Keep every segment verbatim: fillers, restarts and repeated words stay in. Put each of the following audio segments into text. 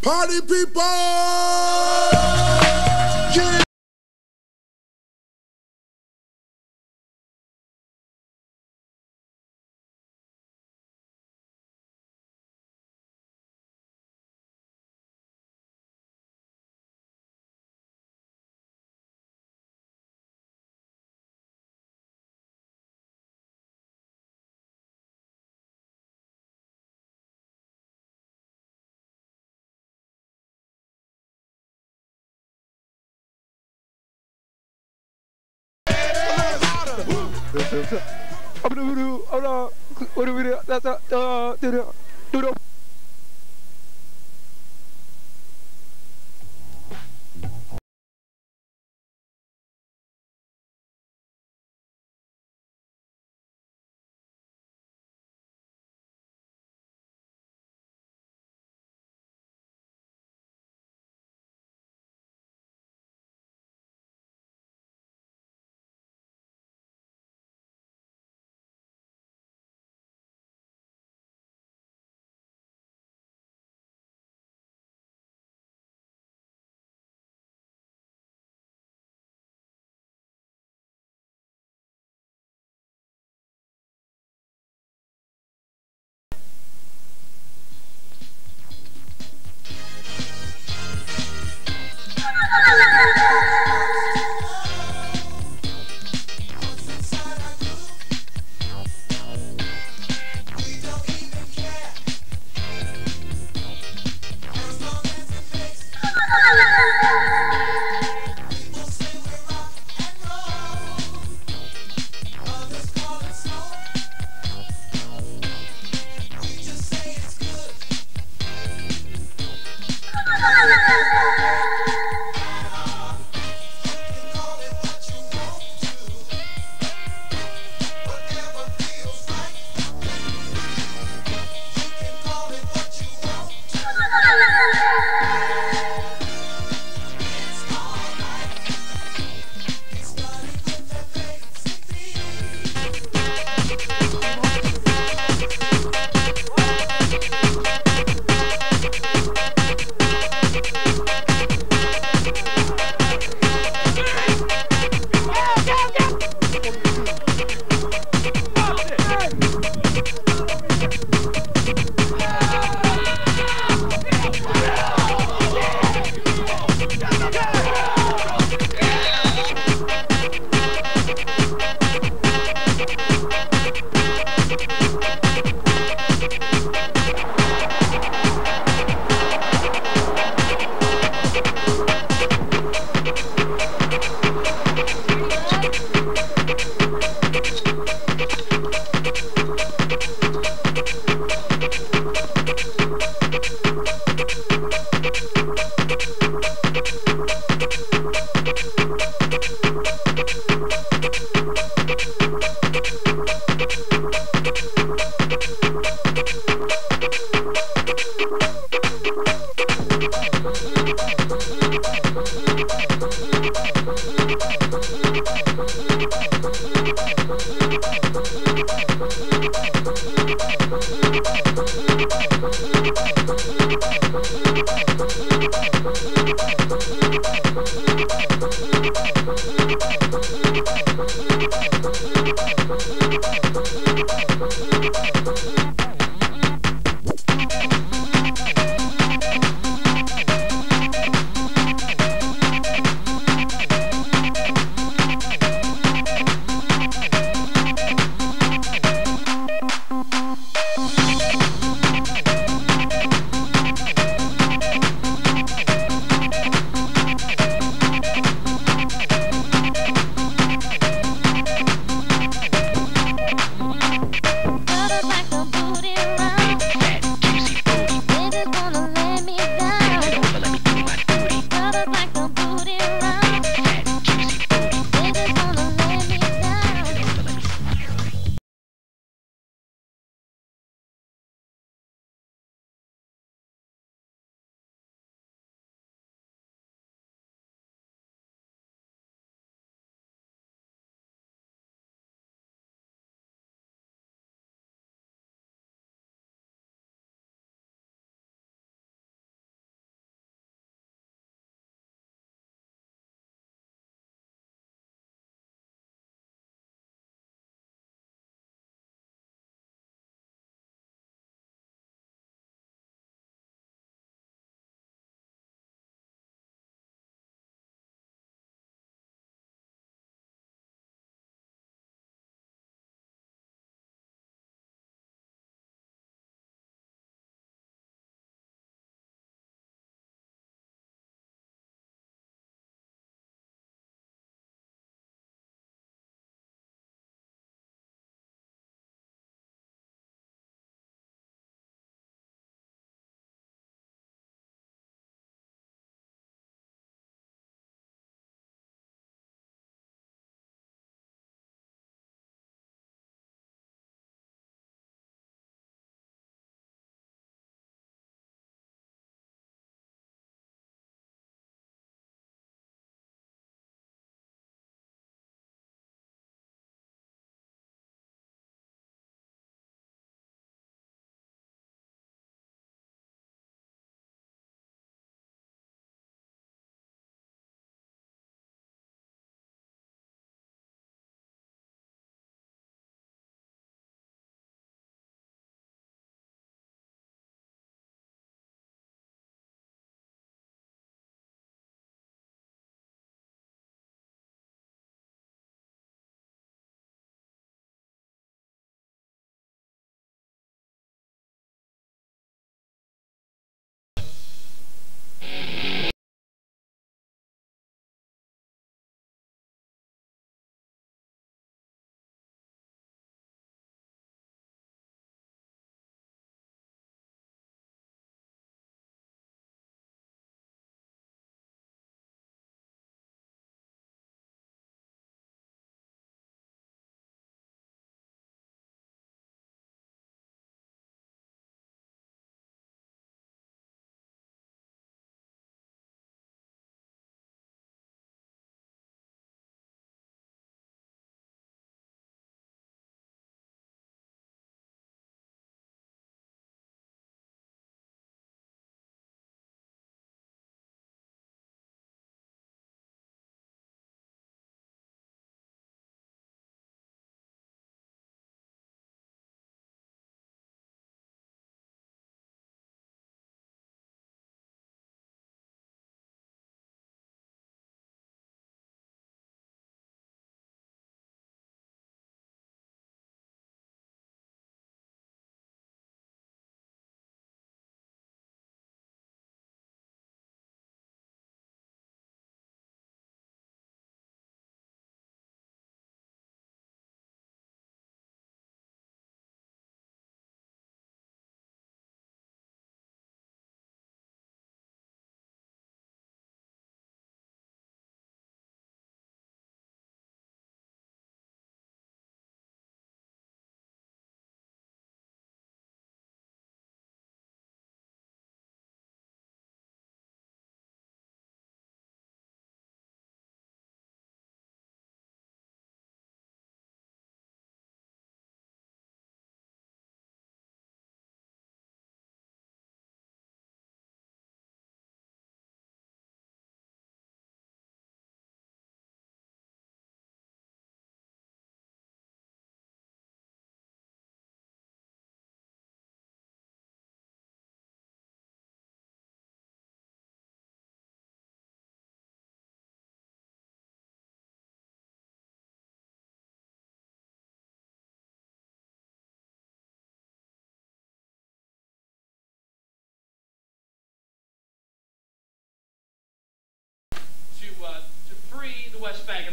Party people! Yeah.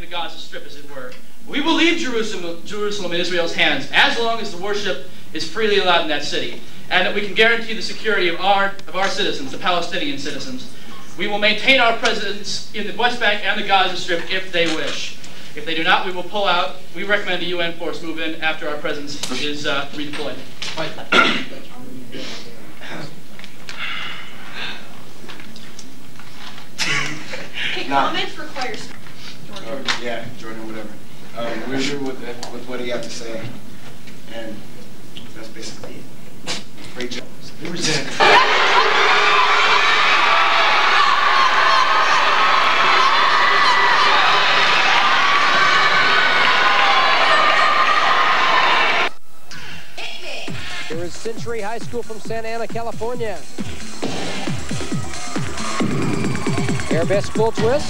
the Gaza Strip, as it were. We will leave Jerusalem, Jerusalem in Israel's hands as long as the worship is freely allowed in that city, and that we can guarantee the security of our, of our citizens, the Palestinian citizens. We will maintain our presence in the West Bank and the Gaza Strip if they wish. If they do not, we will pull out. We recommend a U N force move in after our presence is uh, redeployed. Okay, comments requires Jordan. Oh, yeah, Jordan, whatever. Um, we agree with, with what he had to say, and that's basically it. Great job. Who was that? Here is Century High School from Santa Ana, California. Arabesque full twist.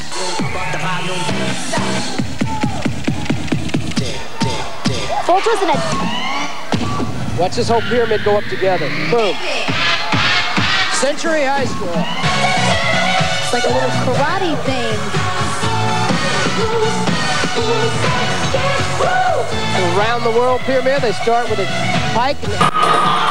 Full twist and a... Watch this whole pyramid go up together. Boom. Century High School. It's like a little karate thing. Around the world pyramid, they start with a pike and...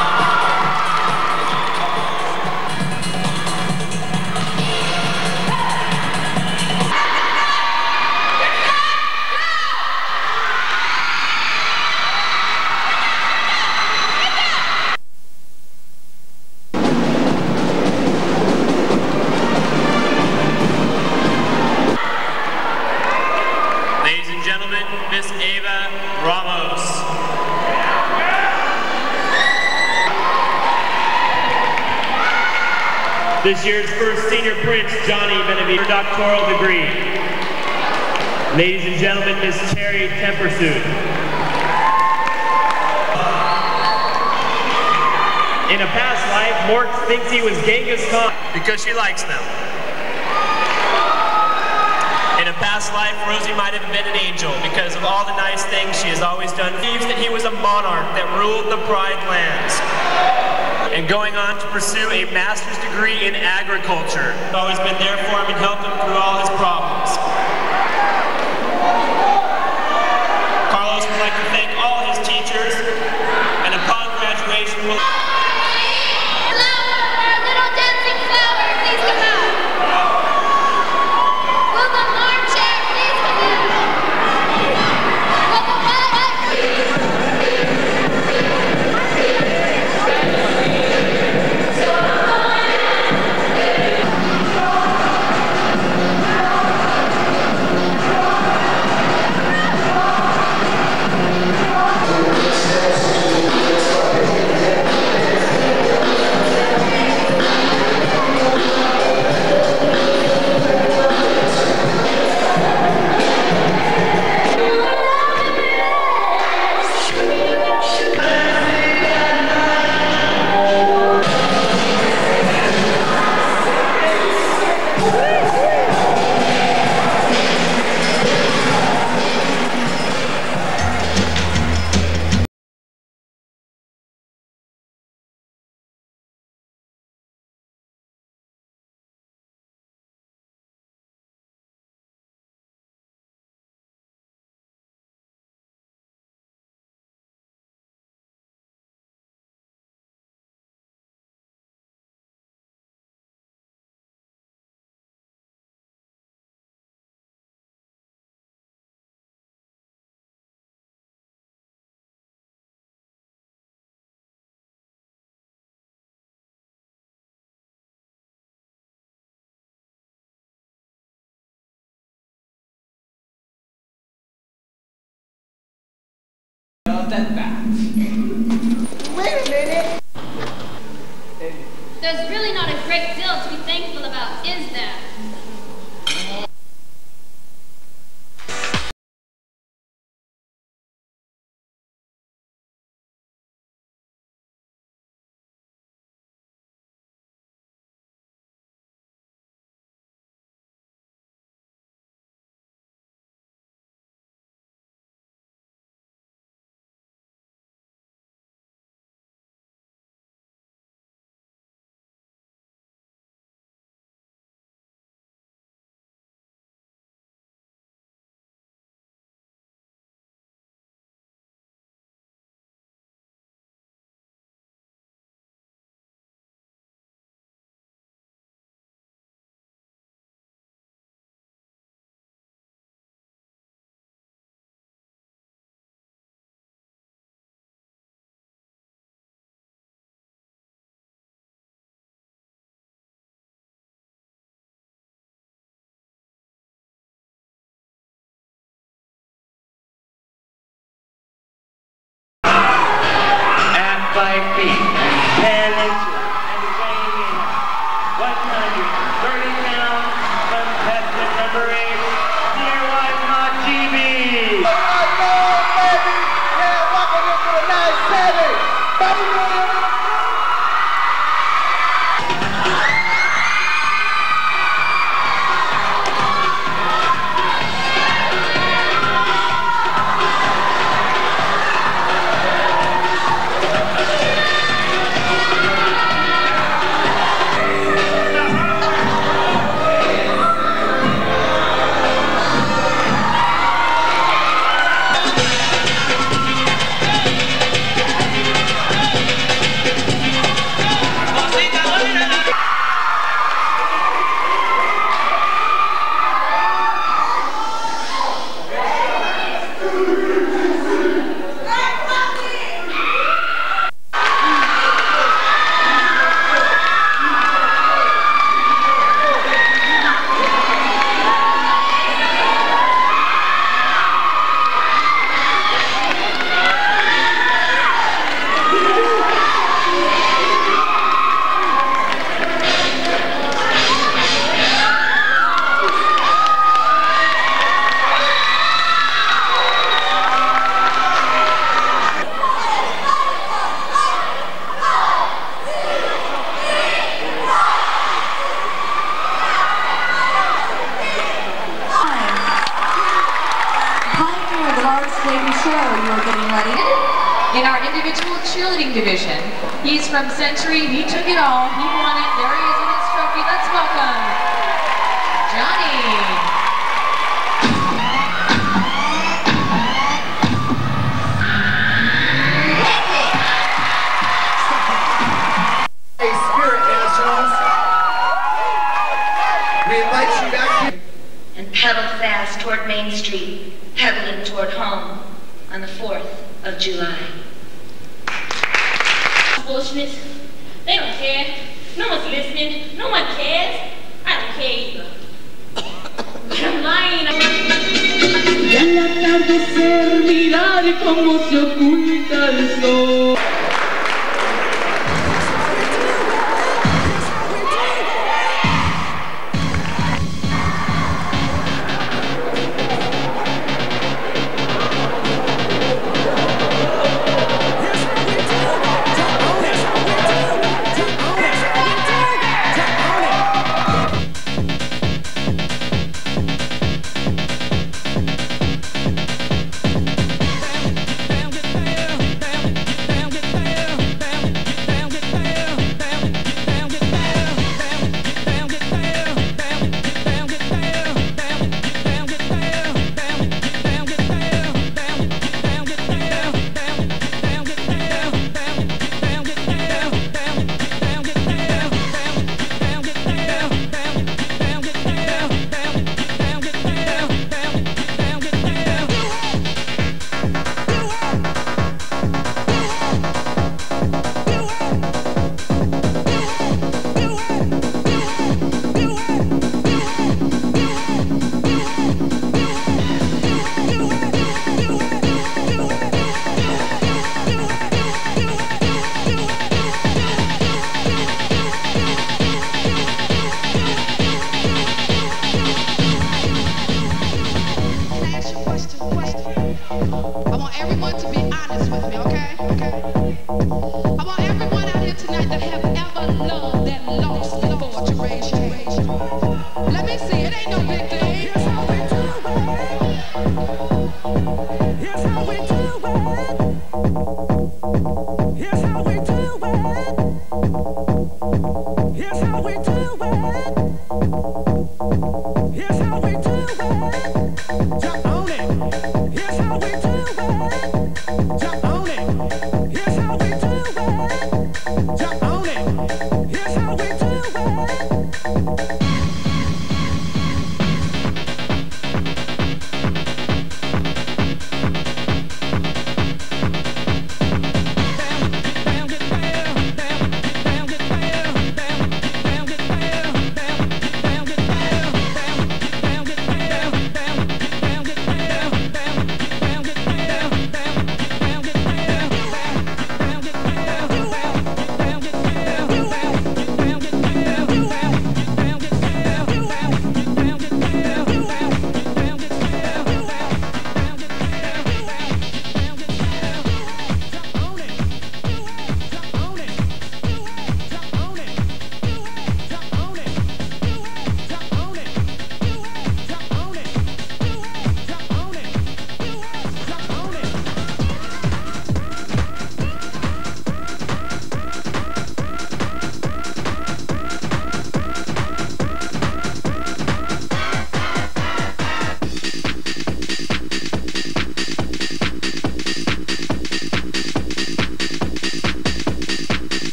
Miss Ava Ramos. This year's first senior prince, Johnny Benavides, doctoral degree. Ladies and gentlemen, Miss Terry Tempersuit. In a past life, Mort thinks he was Genghis Khan because she likes them. In a past life, Rosie might have been an angel because of all the nice things she has always done. Believes that he was a monarch that ruled the Pride Lands. And going on to pursue a master's degree in agriculture. Always been there for him and helped him through all his problems. Carlos would like to thank all his teachers, and upon graduation will... That back. Wait a minute. There's really not a great deal to be thankful about, is there? from Century. He took it all. He won it. There he is with his trophy. Let's welcome Johnny. Hey, Spirit Nationals. We invite you back here. And pedal fast toward Main Street, pedaling toward home on the fourth of July. Bullshit. They don't care. No one's listening. No one cares. I don't care either. But I'm lying. Y al atardecer mirar cómo se oculta el sol.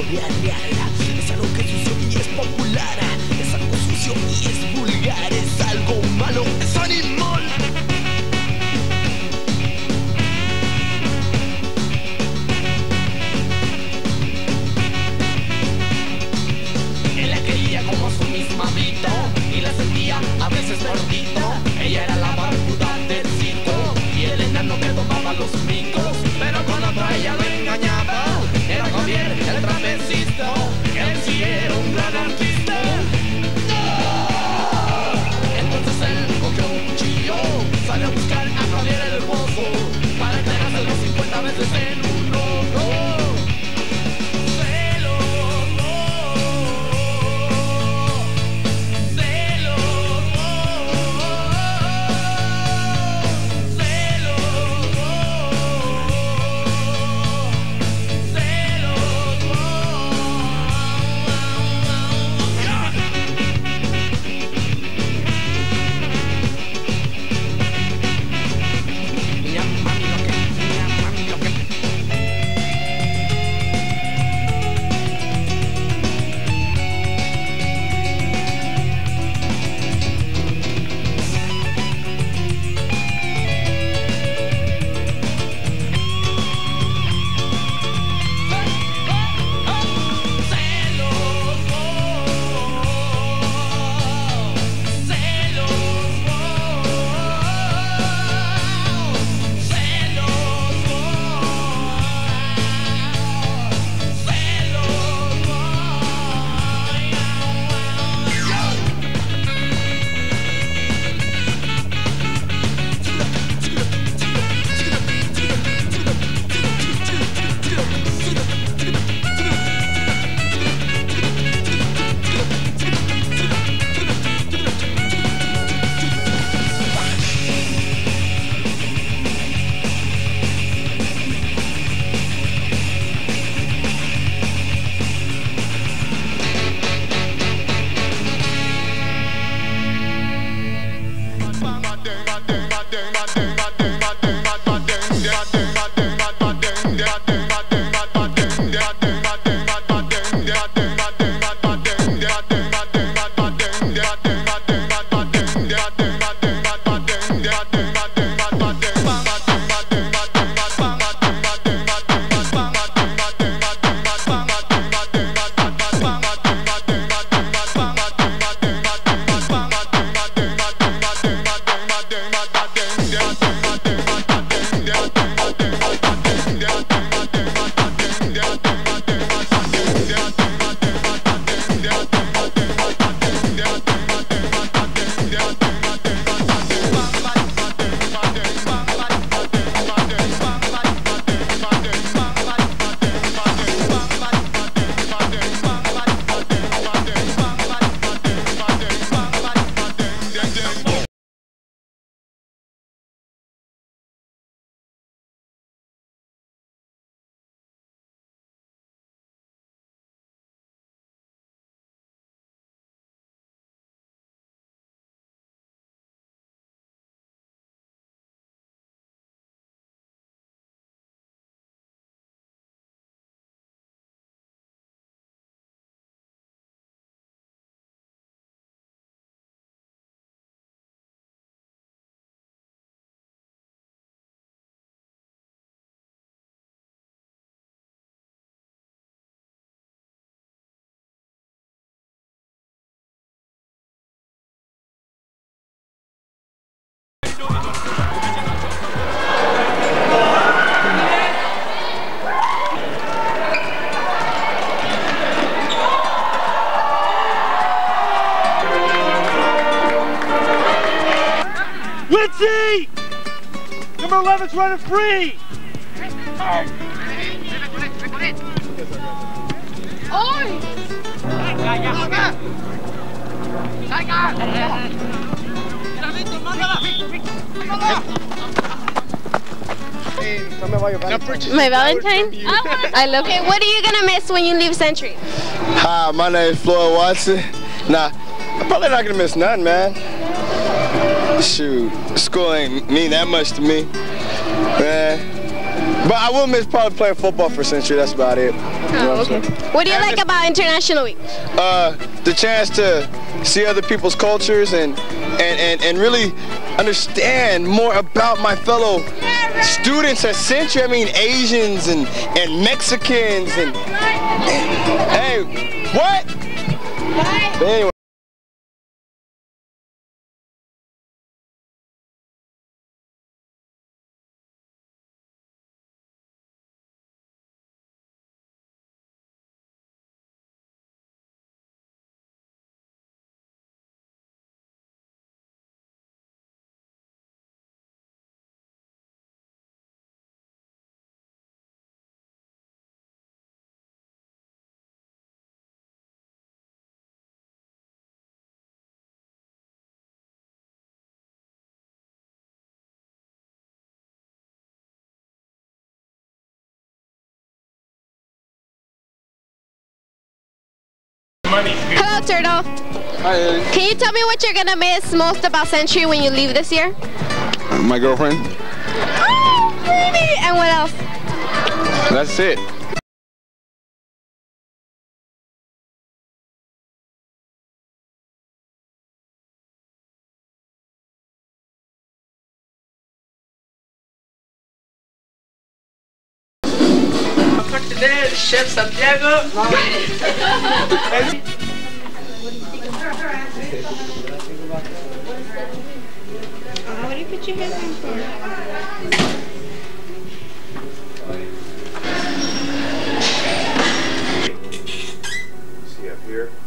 real, real. Es algo que es sucio y es popular. Es algo sucio y es vulgar. Es algo malo, es animal. Él la quería como su misma vida y la sentía a veces gordito. Ella era la barbuda del circo y el enano que tomaba los micos. Pero con otra ella lo engañaba. Era Javier, el trapecista. Él sí era un gran artista. Entonces él cogió un cuchillo, salió a buscar a Javier el hermoso para entregárselo cincuenta veces en un ojo. Lindsay! Number eleven's running free! ¡Ay! My Valentine? I love it. What are you gonna miss when you leave Century? Hi, my name is Floyd Watson. Nah, I'm probably not gonna miss nothing, man. Shoot, school ain't mean that much to me, man. But I will miss probably playing football for Century. That's about it. Oh, okay. What do you like about International Week? Uh, the chance to see other people's cultures and and and, and really understand more about my fellow students at Century. I mean, Asians and and Mexicans and, and hey, what? But anyway. Hello, Turtle. Hi. Can you tell me what you're gonna miss most about Century when you leave this year? My girlfriend. Oh, pretty. And what else? That's it. Today, Chef Santiago. What do you put your headphones for? See up here.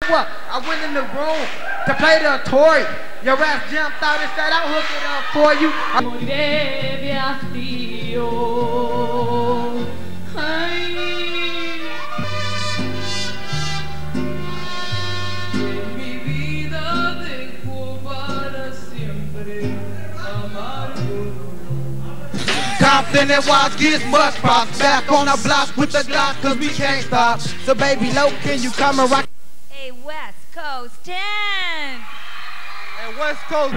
what? I went in the room to play the Tory. Your ass jumped out and said, I'll hook it up for you. Compton and Watts gets much props. Back on our block with the Glock, cause we can't stop. So baby, low, can you come and rock? Hey, West Coast ten. Hey, West Coast.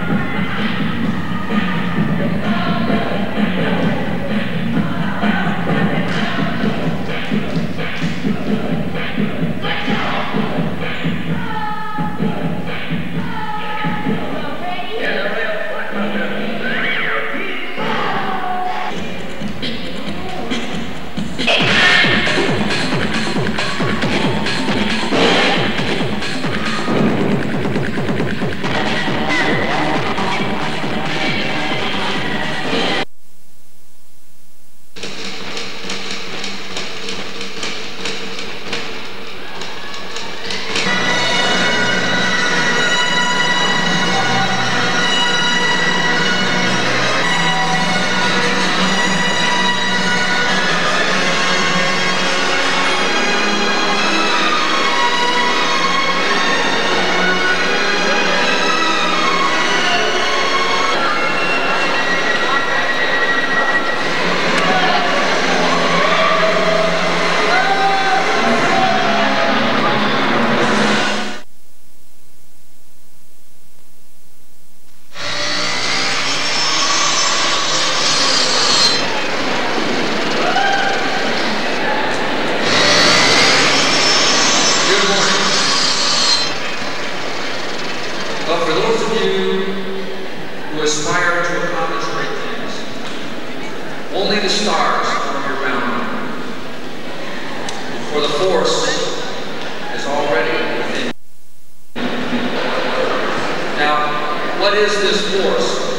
But for those of you who aspire to accomplish great things, only the stars form your boundary. For the force is already within you. Now, what is this force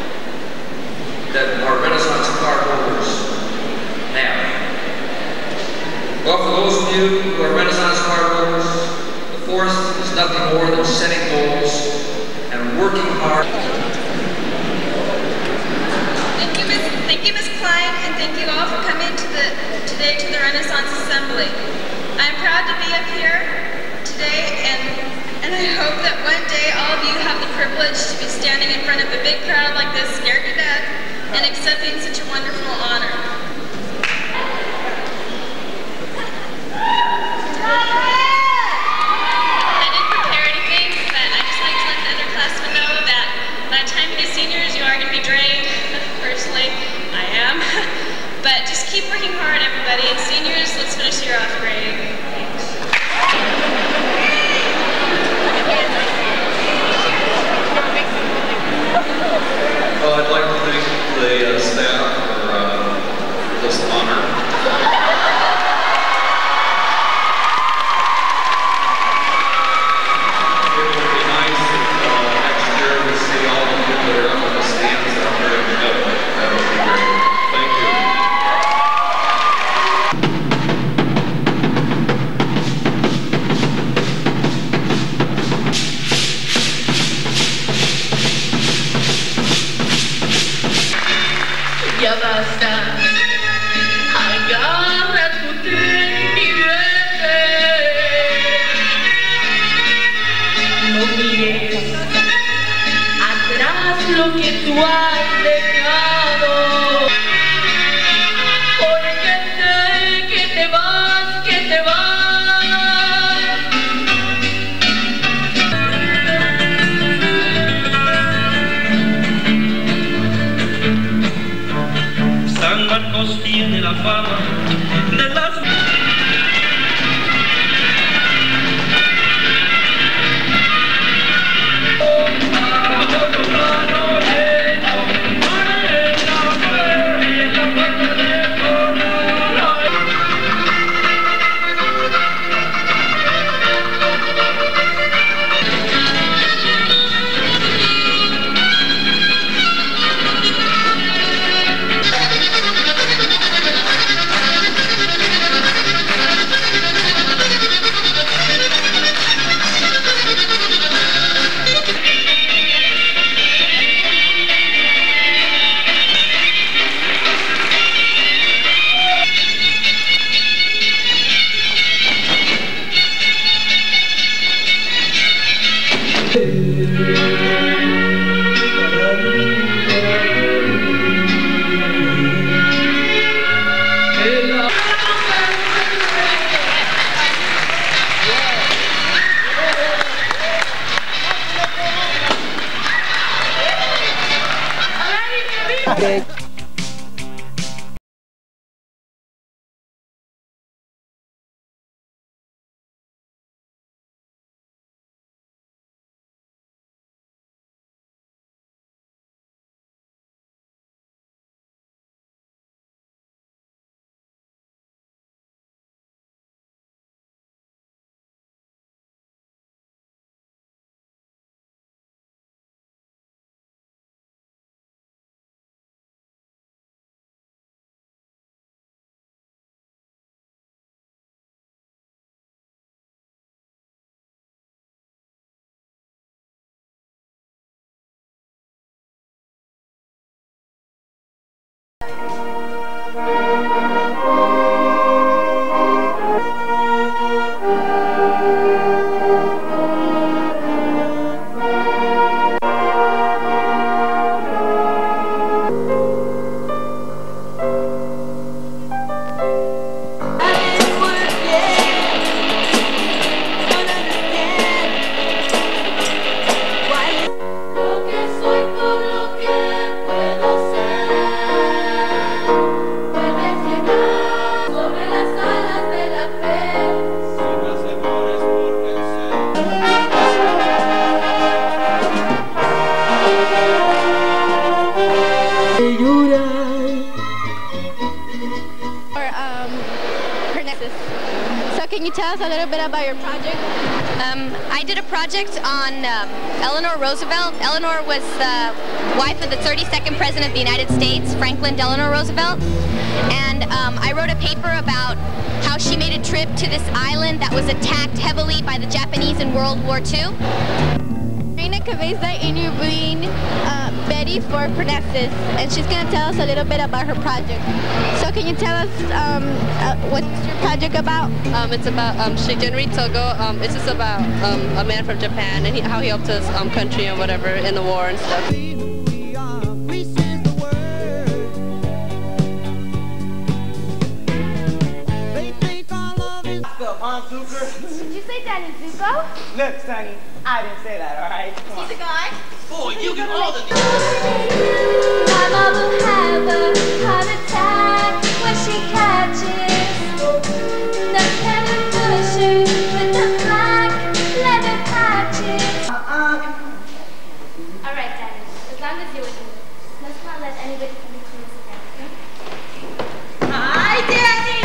that our Renaissance card holders have? Well, for those of you who are Renaissance card holders, the force is nothing more than setting goals and working hard. Thank you, Miz Thank you, Miz Klein, and thank you all for coming to the today to the Renaissance Assembly. I'm proud to be up here today, and and I hope that one day all of you have the privilege to be standing in front of a big crowd like this, scared to death, and accepting such a wonderful honor. But just keep working hard, everybody. And seniors, let's finish the year off great. Thanks. Well, I'd like to thank the uh, staff for uh, this honor. It would be nice if uh, next year we see all of you that are up in the stands out there together. That would be great. Thank you. can you tell us a little bit about your project? Um, I did a project on um, Eleanor Roosevelt. Eleanor was the wife of the thirty-second President of the United States, Franklin Delano Roosevelt. And um, I wrote a paper about how she made a trip to this island that was attacked heavily by the Japanese in World War Two. Reina Cabeza interviewing uh, Betty for Pronexus, and she's going to tell us a little bit about her project. So can you tell us um, uh, what's your project about? Um, it's about um, Shigenri Togo. Um, it's just about um, a man from Japan and he, how he helped his um, country and whatever in the war and stuff. Did you say Danny Zuko? Look, Sonny, I didn't say that, all right? Come on. He's a guy? Boy, you get all the... My mom will have a heart attack when she catches the pepper pusher with the black leather patches. Uh-uh. All right, Danny, as long as you're with me, let's not let anybody come between us again, okay? Hi, Danny!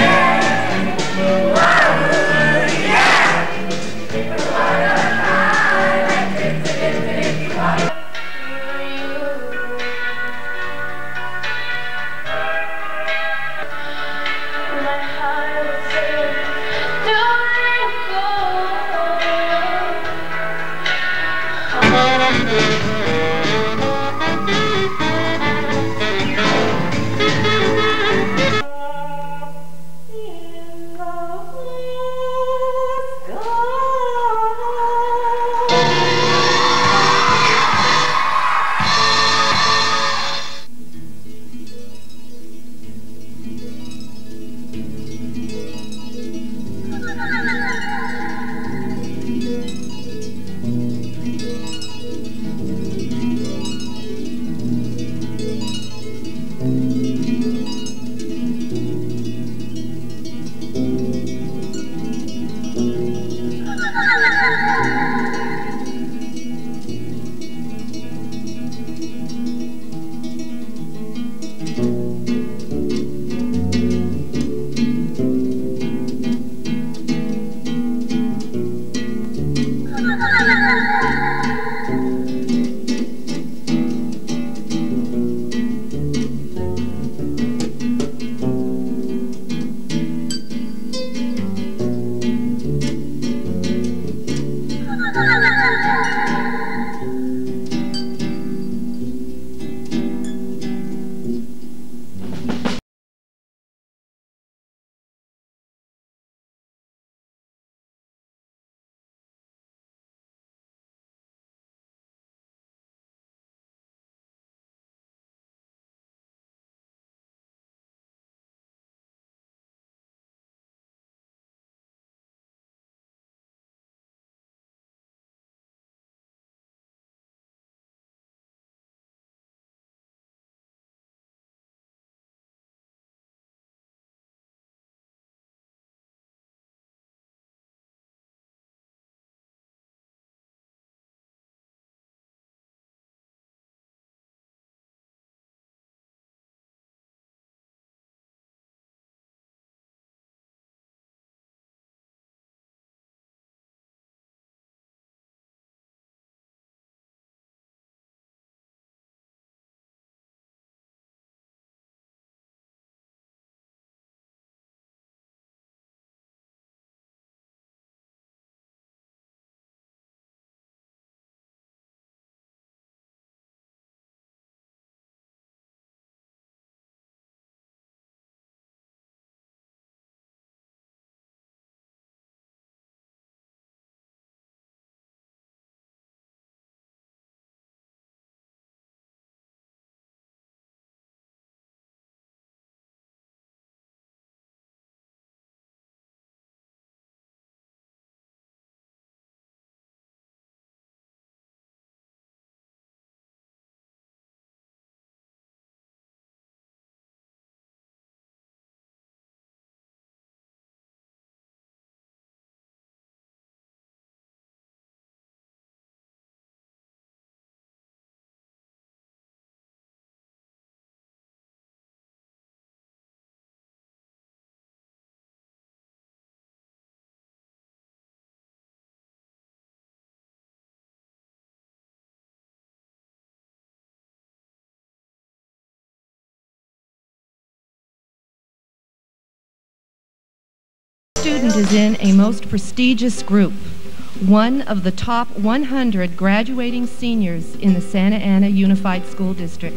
student is in a most prestigious group, one of the top one hundred graduating seniors in the Santa Ana Unified School District.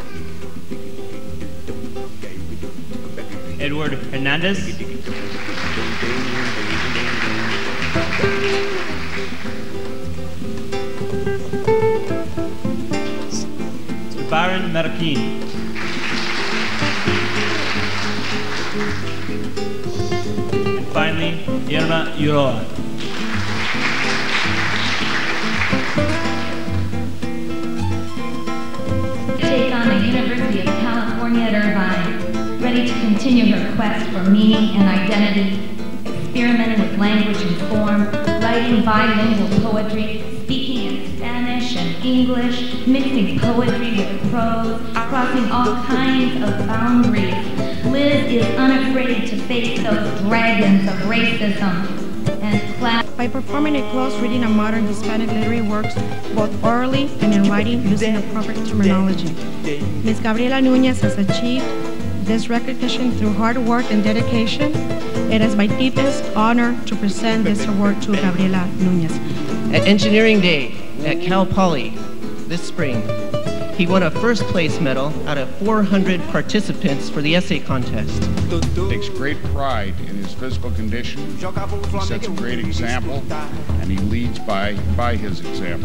Edward Hernandez. Mister Byron Marroquin. And finally, Irma Uroa. Take on the University of California at Irvine, ready to continue her quest for meaning and identity, experimenting with language and form, writing bilingual poetry, speaking in Spanish and English, mixing poetry with prose, crossing all kinds of boundaries. Liz is unafraid to face those dragons of racism and class. By performing a close reading of modern Hispanic literary works, both orally and in writing using appropriate terminology, Miz Gabriela Núñez has achieved this recognition through hard work and dedication. It is my deepest honor to present this award to Gabriela Núñez. At Engineering Day at Cal Poly this spring, he won a first place medal out of four hundred participants for the essay contest. Takes great pride in his physical condition. He sets a great example, and he leads by, by his example.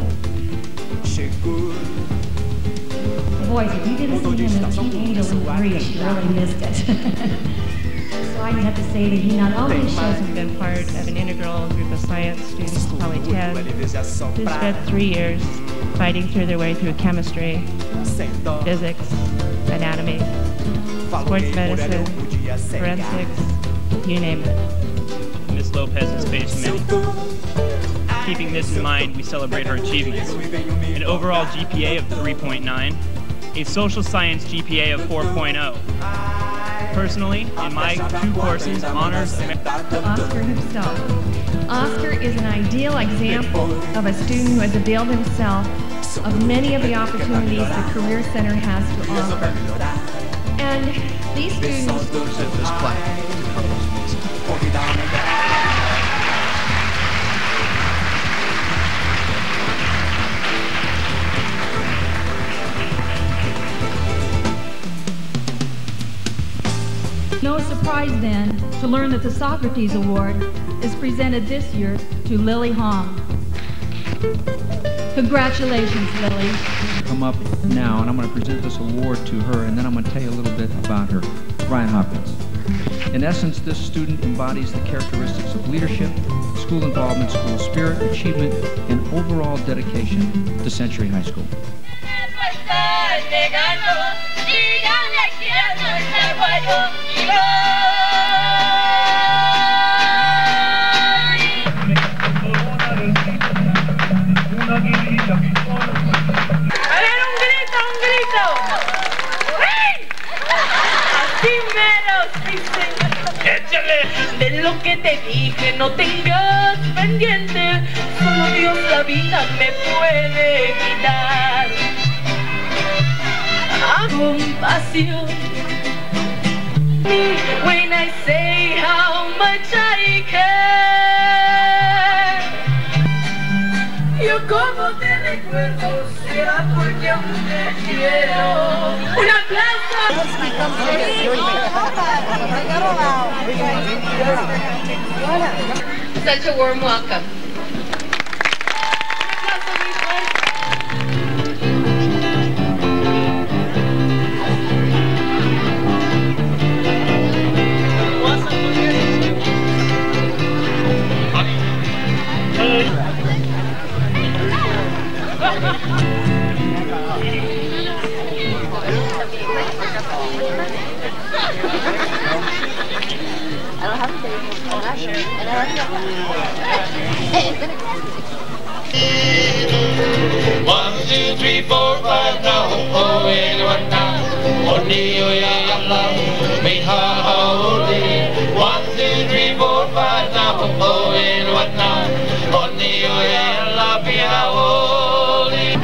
Boys, if you didn't see him as Teen Angel in Greece, you really missed it. So I have to say that he not only shows Has been part of an integral group of science students, probably ten, who spent three years fighting through their way through chemistry, physics, anatomy, sports medicine, forensics, you name it. Miz Lopez has faced many. Keeping this in mind, we celebrate her achievements. An overall G P A of three point nine, a social science G P A of four point oh. Personally, in my two courses, honors... Oscar himself. Oscar is an ideal example of a student who has availed himself of many of the opportunities the Career Center has to offer. And these students... Present this plaque to Carlos Mason. No surprise then to learn that the Socrates Award is presented this year to Lily Hong. Congratulations, Lily. Come up now, and I'm going to present this award to her, and then I'm going to tell you a little bit about her. Brian Hopkins. In essence, this student embodies the characteristics of leadership, school involvement, school spirit, achievement, and overall dedication to Century High School. A ver, un grito, un grito. ¡Hey! Así menos, sí, señor. Échale. De lo que te dije, no tengas pendiente. Solo Dios la vida me puede quitar. A compasión. When I say how much I care. Yo como te recuerdo, será porque aún te quiero. Un aplauso. Such a warm welcome. One, two, three, four, five, now, oh, in one now, only, oh, yeah, Allah, me, ha, holy. One, two, three, four, five, now, oh, in one now, only, oh, yeah, Allah, me, ha, holy.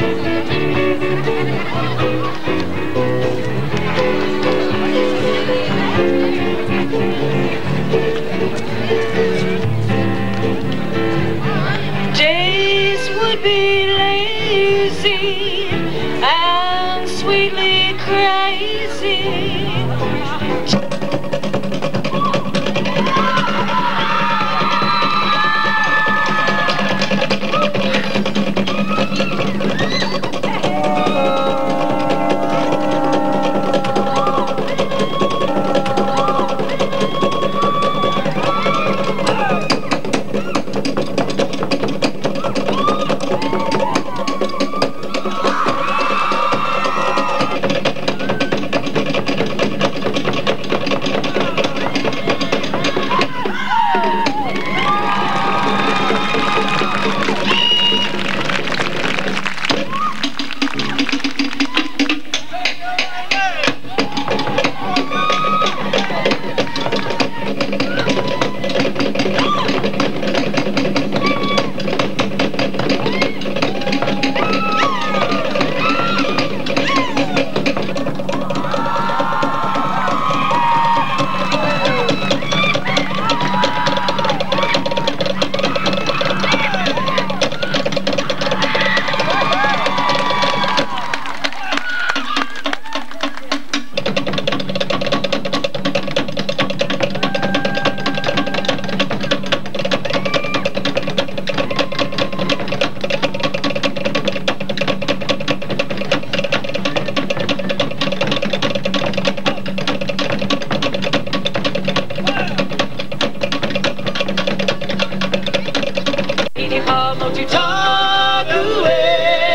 mochi taku e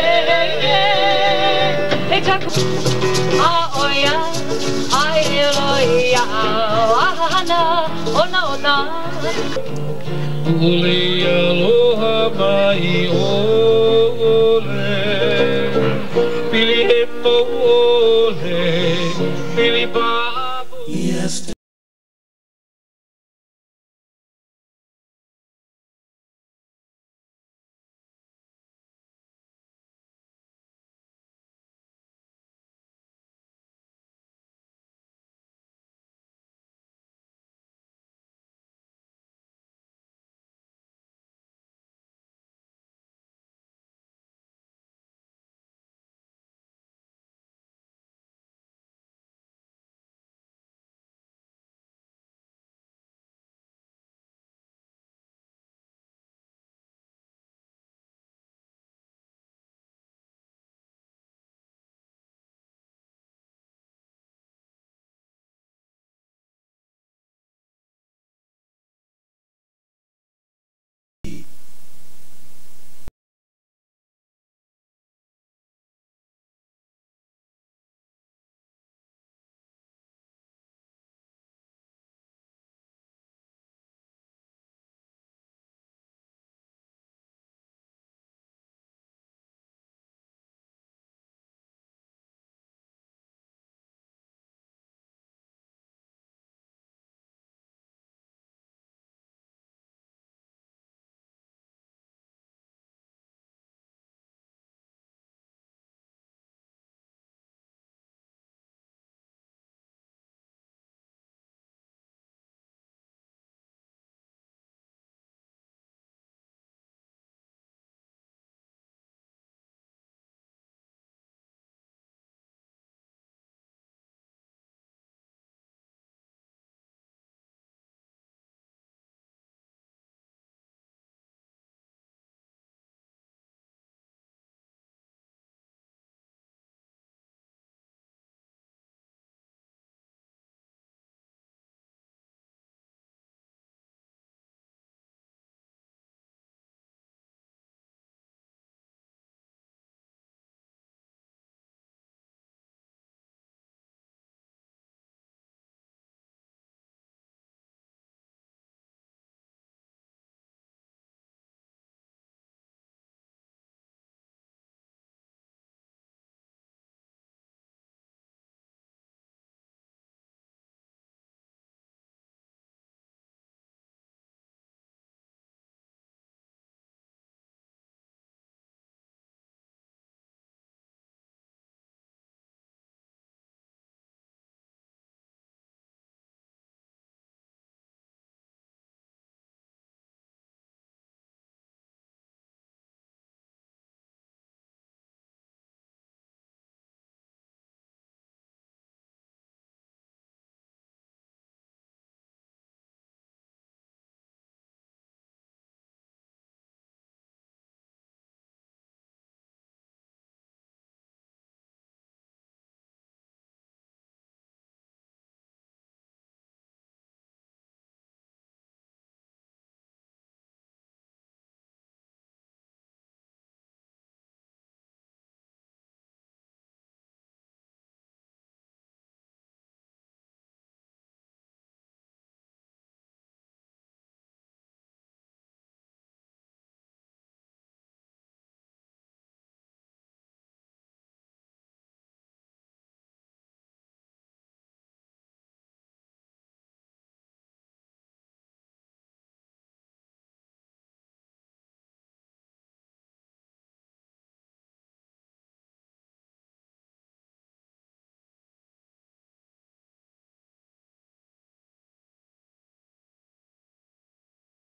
e taku a oia ai eloia ahana ona ona uli aloha mai o